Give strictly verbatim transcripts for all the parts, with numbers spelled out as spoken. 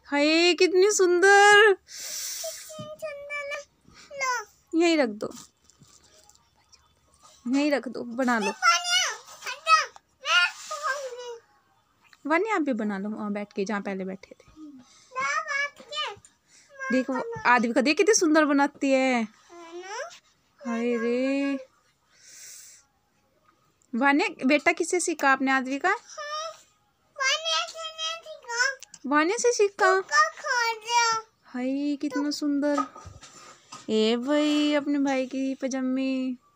हाय कितनी सुंदर। यहीं रख दो, यहीं रख दो, बना लो। वानी आप भी बना लो वहाँ बैठ के जहाँ पहले बैठे थे। देखो आदि का, देख कितनी सुंदर बनाती है। हाय रे वानी, बेटा किससे सीखा आपने आदि का? वानी से सीखा। हाय कितना सुंदर। ए भाई अपने भाई की पजामी।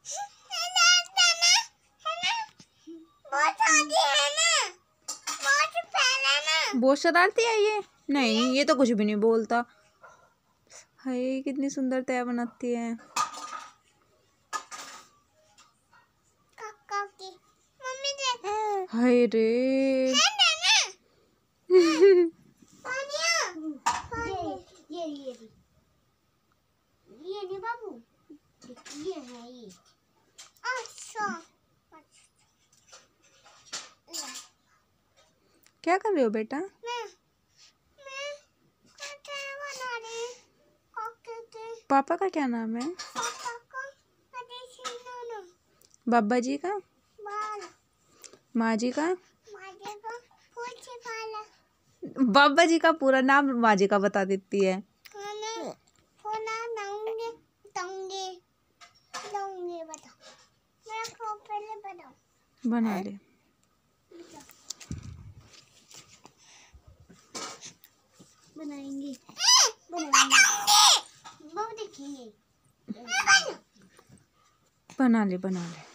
बहुत शरारती है ये। नहीं ये तो कुछ भी नहीं बोलता। हाय कितनी सुंदर तय बनाती है। हाय रे ये ये ये नहीं बाबू, ये है ये। अच्छा क्या कर रहे हो बेटा? मैं मैं बना रही। पापा का क्या नाम है? पापा का बाबा जी का? बाल। माँ जी का? माँ जी का पूछे पाला। बाबा जी का पूरा नाम माँ जी का बता देती है। बना ले। बनाएंगे बनाएंगे वो देखेंगे। बना ले बना ले।